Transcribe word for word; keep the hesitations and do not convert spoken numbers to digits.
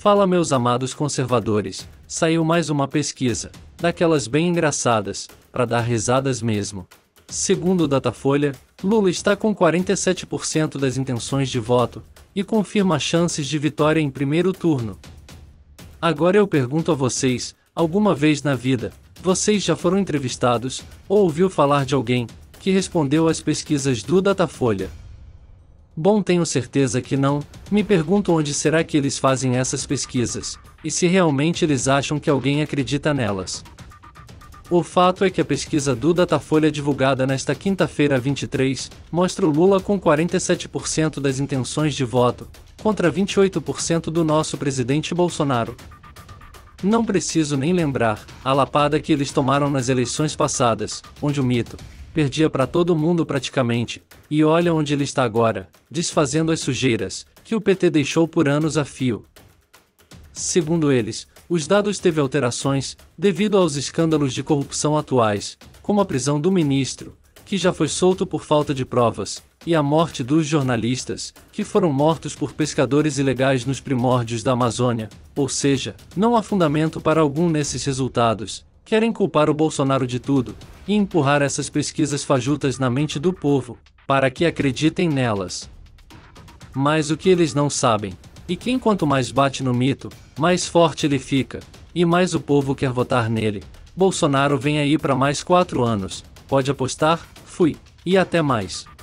Fala, meus amados conservadores, saiu mais uma pesquisa, daquelas bem engraçadas, para dar risadas mesmo. Segundo o Datafolha, Lula está com quarenta e sete por cento das intenções de voto, e confirma chances de vitória em primeiro turno. Agora eu pergunto a vocês, alguma vez na vida, vocês já foram entrevistados, ou ouviu falar de alguém, que respondeu às pesquisas do Datafolha? Bom, tenho certeza que não. Me pergunto onde será que eles fazem essas pesquisas, e se realmente eles acham que alguém acredita nelas. O fato é que a pesquisa do Datafolha divulgada nesta quinta-feira vinte e três, mostra o Lula com quarenta e sete por cento das intenções de voto, contra vinte e oito por cento do nosso presidente Bolsonaro. Não preciso nem lembrar a lapada que eles tomaram nas eleições passadas, onde o mito perdia para todo mundo praticamente, e olha onde ele está agora, desfazendo as sujeiras que o P T deixou por anos a fio. Segundo eles, os dados teve alterações devido aos escândalos de corrupção atuais, como a prisão do ministro, que já foi solto por falta de provas, e a morte dos jornalistas, que foram mortos por pescadores ilegais nos primórdios da Amazônia, ou seja, não há fundamento para algum nesses resultados. Querem culpar o Bolsonaro de tudo, e empurrar essas pesquisas fajutas na mente do povo, para que acreditem nelas. Mas o que eles não sabem, e quem quanto mais bate no mito, mais forte ele fica, e mais o povo quer votar nele. Bolsonaro vem aí para mais quatro anos, pode apostar? Fui, e até mais.